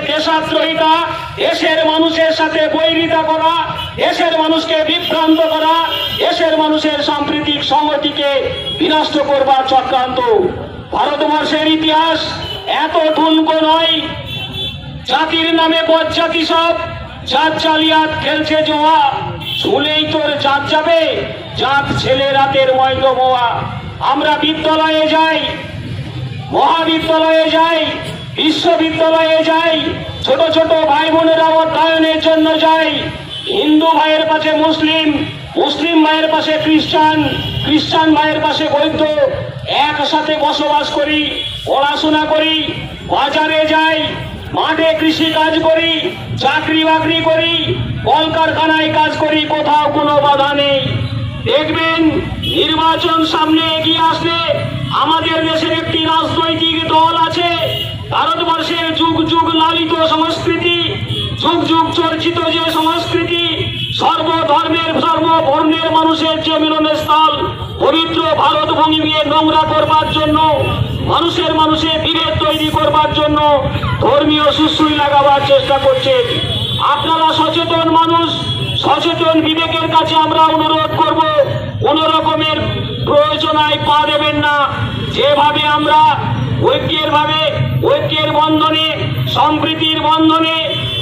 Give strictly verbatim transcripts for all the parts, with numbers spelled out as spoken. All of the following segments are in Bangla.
দেশদ্রোহিতা, দেশের মানুষের সাথে বৈরিতা করা, দেশের মানুষকে বিভ্রান্ত করা, দেশের মানুষের সাম্প্রতিক সংহতিকে বিনষ্ট করবার চক্রান্ত। ভারতবর্ষের ইতিহাস এত ঠুনকো নয়। জাতির নামে বজ্জাতি সব জাত জালিয়াত খেলছে জোয়া, শুলেই তোর জাত যাবে, জাত ছেলে রাতের ময়দ মোয়া। আমরা বিদ্যালয়ে যাই, মহাবিদ্যালয়ে যাই, বিশ্ববিদ্যালয়ে যাই, ছোট ছোট ভাই বোনেরা অধ্যয়নের জন্য যাই। হিন্দু ভাইয়ের পাশে মুসলিম, মুসলিম ভাইয়ের পাশে খ্রিস্টান, খ্রিস্টান ভাইয়ের পাশে বৌদ্ধ, একসাথে বসবাস করি, পড়াশোনা করি, বাজারে যাই, মাঠে কৃষি কাজ করি, চাকরি বাকরি করি, কলকারখানায় কাজ করি, কোথাও কোনো বাধা নেই। দেখবেন নির্বাচন সামনে এগিয়ে আসলে আমাদের দেশের একটি রাজনৈতিক দল আছে, ভারতবর্ষের যুগ যুগ লালিত সংস্কৃতি, যুগ যুগ চর্চিত যে সংস্কৃতি, সর্বধর্মের সর্ববর্ণের মানুষের যে মিলনস্থল, পবিত্র ভারত ভূমিকে নোংরা করবার জন্য, মানুষের মানুষের বিভেদ তৈরি করবার জন্য ধর্মীয় সুসুই লাগাবার চেষ্টা করছে। আপনারা সচেতন মানুষ, সচেতন বিবেকের কাছে আমরা অনুরোধ করব, কোন রকমের প্রয়োজনায় পা দেবেন না। যেভাবে আমরা ঐক্যের ভাবে ঐক্যের বন্ধনে, সম্প্রীতির বন্ধনে,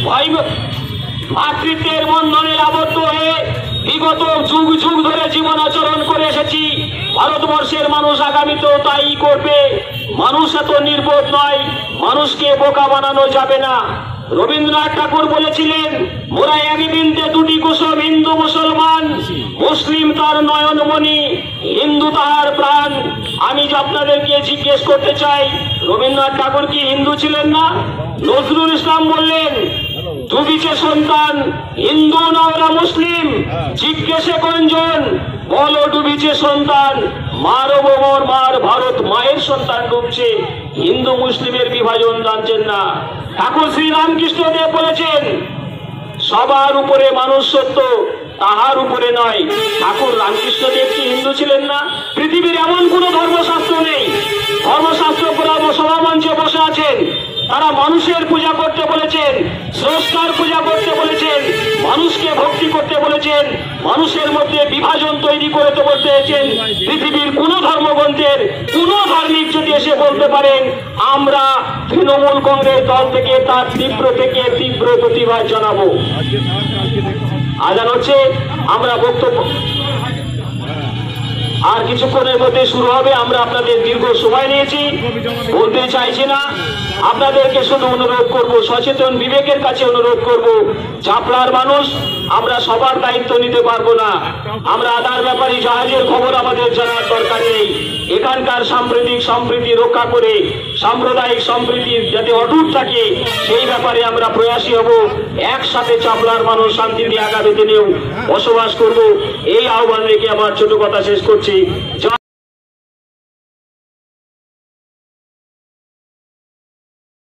মাতৃত্বের বন্ধনে আবদ্ধ হয়ে বিগত যুগ যুগ ধরে জীবন আচরণ করে এসেছি, ভারতবর্ষের মানুষ আগামীতেও তাই করবে। মানুষ এত নির্বোধ নয়, মানুষকে বোকা বানানো যাবে না। রবীন্দ্রনাথ ঠাকুর বলেছিলেন, মোরা এক বৃন্তে দুটি কুসুম, হিন্দু মুসলমান, মুসলিম তার নয়নমণি, হিন্দু তাহার প্রাণ। আমি আপনাদেরকে জিজ্ঞেস করতে চাই, রবীন্দ্রনাথ ঠাকুর কি হিন্দু ছিলেন না? নজরুল ইসলাম বললেন, দুবিচে সন্তান, হিন্দু না ওরা মুসলিম, জিজ্ঞেসে কোনজন, বলো ডুবিছে সন্তান, মার বোমর মার, ভারত মায়ের সন্তান ডুবছে। হিন্দু মুসলিমের বিভাজন জানছেন না। ঠাকুর শ্রী রামকৃষ্ণ দেব বলেছেন, সবার উপরে মানুষ সত্য, তাহার উপরে নয়। ঠাকুর রামকৃষ্ণ দেব কি হিন্দু ছিলেন না? পৃথিবীর এমন কোন ধর্মশাস্ত্র নেই, ধর্মশাস্ত্র সভামঞ্চে বসে আছেন, তারা মানুষের পূজা করতে বলেছেন, স্রষ্টার পূজা করতে বলেছেন, মানুষকে ভক্তি করতে বলেছেন, মানুষের মধ্যে বিভাজন তৈরি করতে বলতেছেন। পৃথিবীর কোন ধর্মগ্রন্থের কোন ধার্মিক যদি এসে বলতে পারেন, আমরা তৃণমূল কংগ্রেস দল থেকে তার তীব্র থেকে তীব্র প্রতিবাদ জানাবো। আজান হচ্ছে, আমরা বক্তব্য আর কিছুক্ষণের মধ্যে শুরু হবে। আমরা আপনাদের দীর্ঘ সময় নিয়েছি, বলতে চাইছি না। আপনাদেরকে শুধু অনুরোধ করব, সচেতন বিবেকের কাছে অনুরোধ করব, চাপড়ার মানুষ আমরা সবার দায়িত্ব নিতে পারবো না। আমরা আদার ব্যাপারে জাহাজের খবর আমাদের জানার দরকার নেই। এখানকার সাম্প্রতিক সম্প্রীতি রক্ষা করে সাম্প্রদায়িক সম্প্রীতি যাতে অটুট থাকে, সেই ব্যাপারে আমরা প্রয়াসী হব। একসাথে চাপড়ার মানুষ শান্তিতে আগামী দিনেও বসবাস করব, এই আহ্বান রেখে আমার ছোট কথা শেষ করছি।